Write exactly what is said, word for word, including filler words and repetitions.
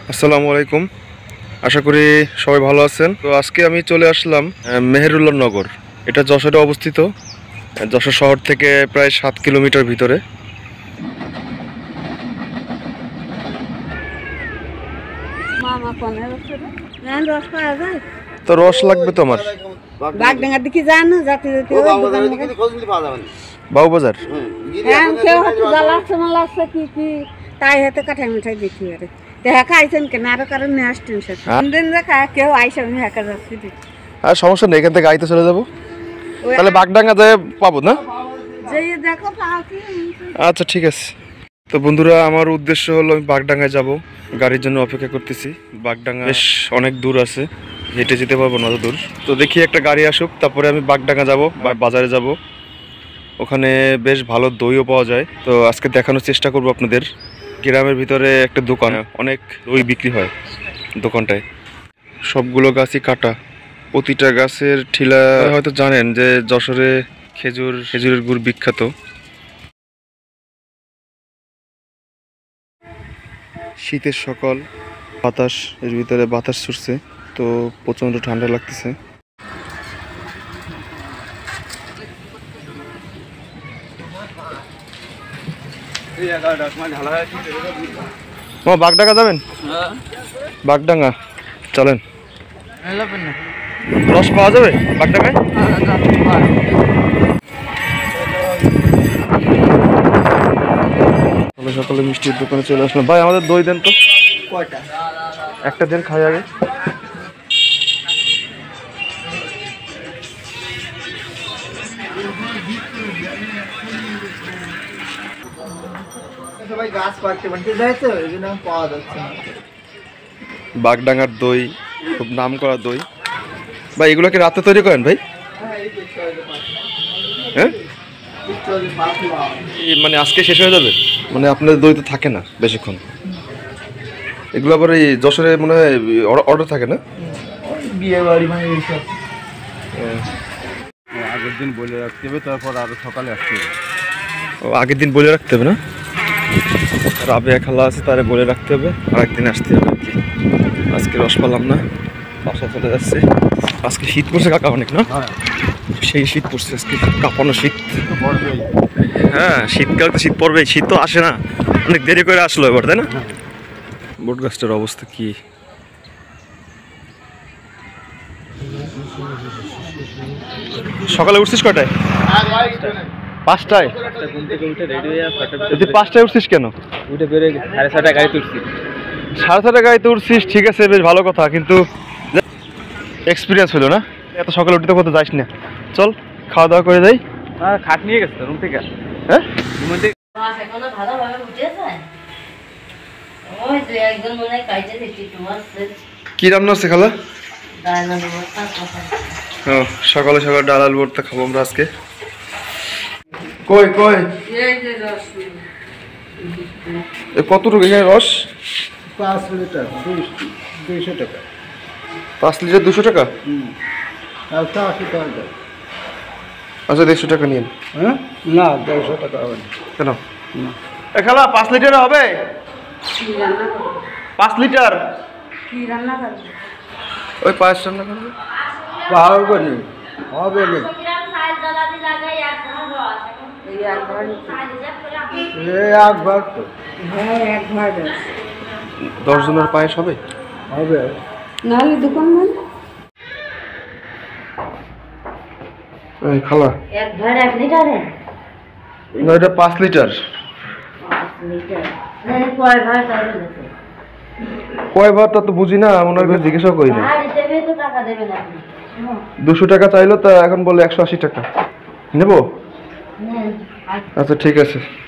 আসসালামু আলাইকুম। আশা করি সবাই ভালো আছেন। তো আজকে আমি চলে আসলাম মেহেরুল্লাহ নগর। এটা যশোরে অবস্থিত, যশোর শহর থেকে প্রায় সাত কিলোমিটার ভিতরে। তো রস লাগবে তো আমার। বাগডাঙ্গার দিকে যান যাতে যেতে বাবুবাজার হ্যাঁ কেউ হয়তো জ্বালাচ্ছে মালাচ্ছে কি কি তাই হয়তো কাঠাই মিঠাই দেখি আরে দেখা খাইছেন কেন আরো কারণ নিয়ে আসছেন সাথে দিন দেখা কেউ আইসা আমি একা যাচ্ছি আর সমস্যা নেই, এখান থেকে আইতে চলে যাবো। তাহলে বাগডাঙ্গা যায় পাবো না? যেয়ে দেখো পাও কি। আচ্ছা ঠিক আছে। তো বন্ধুরা, আমার উদ্দেশ্য হলো আমি বাগডাঙ্গায় যাব, গাড়ির জন্য অপেক্ষা করতেছি। বাগডাঙ্গা বেশ অনেক দূর আছে, হেঁটে যেতে পারবো না অত দূর। তো দেখি একটা গাড়ি আসুক, তারপরে আমি বাগডাঙ্গা যাব বা বাজারে যাব। ওখানে বেশ ভালো দইও পাওয়া যায়, তো আজকে দেখানোর চেষ্টা করব আপনাদের। গ্রামের ভিতরে একটা দোকান, অনেক দই বিক্রি হয় দোকানটায়। সবগুলো গাছই কাটা, প্রতিটা গাছের ঠিলা। হয়তো জানেন যে যশোরে খেজুর খেজুরের গুড় বিখ্যাত। শীতের সকাল, বাতাস, এর ভিতরে বাতাস ছুটছে, তো প্রচণ্ড ঠান্ডা লাগতেছে। বাগডাঙ্গা যাবেন? বাগডাঙ্গা চলেন। রস পাওয়া যাবে বাগডাঙ্গায়? সকালে সকালে মিষ্টির দোকানে চলে আসলাম। ভাই আমাদের দই দেন তো। কয়টা? একটা দেন, খাই আগে। বাগডাঙ্গার দই খুব নাম করা দই। ভাই এগুলো কি রাতে তৈরি করেন ভাই? হ্যাঁ, মানে আজকে শেষ হয়ে যাবে? মানে আপনাদের দই তো থাকে না বেশিক্ষণ। এগুলো আবার এই যশোরে মনে হয় অর্ডার থাকে না? বিয়ে বাড়ি মানে এইসব আগের দিন বলে রাখতে হবে, তারপর আরো সকালে আসতে হবে। ও আগের দিন বলে রাখতে হবে না? রাবেয়া খালা আছে, তারে বলে রাখতে হবে, আরেকদিন আসতে হবে আর কি। আজকে রস পেলাম না, বাসা চলে যাচ্ছে। আজকে শীত পড়ছে কাকা অনেক, না? সেই শীত পড়ছে আজকে, কাঁপানো শীত। হ্যাঁ, শীতকাল তো শীত পড়বেই, শীত তো আসে না, অনেক দেরি করে আসলো এবার, তাই না? বট গাছটার অবস্থা কি? সকালে উঠছিস কটায়? পাঁচটায়? পাঁচটায় উঠছিস কেন? উঠে বেরোয় সাড়ে ছটায় গাড়ি তুলছি। সাড়ে ছটায় গাড়িতে উঠছিস, ঠিক আছে, বেশ ভালো কথা, কিন্তু এক্সপিরিয়েন্স হলো না। এত সকালে উঠতে কোথাও যাইস না, চল খাওয়া দাওয়া করে যাই। হ্যাঁ, খাট নিয়ে গেছে রুম থেকে। হ্যাঁ, কি রান্না হচ্ছে খালা? ও, সকালে সকালে ডাল আলু ভর্তা খাবো আমরা আজকে। কই কই কতটুকু এখানে রস? পাঁচ লিটার দুইশো টাকা। পাঁচ লিটার দুশো টাকা? আচ্ছা, আশি টাকা। আচ্ছা, দেড়শো টাকা নিন। হ্যাঁ, না দেড়শো টাকা হবে না। কেন? এ খালা, পাঁচ লিটার হবে? পাঁচ লিটার কি রান্না করবে? ওই পাঁচ রান্না করবে। হবে না, হবে না। এক ভাগ তো। হ্যাঁ, এক ভাগ দশ জনের পায়েস হবে? হবে। নাহলে দোকান বন্ধ। এই খালা, এক ভাগ এক লিটারে? না, এটা পাঁচ লিটার। কয় ভাগ তাহলে? কয় বার তা তো বুঝি না, ওনার কাছে জিজ্ঞাসা করি না। দুশো টাকা চাইলো, তা এখন বলে একশো আশি টাকা নেবো। আচ্ছা ঠিক আছে।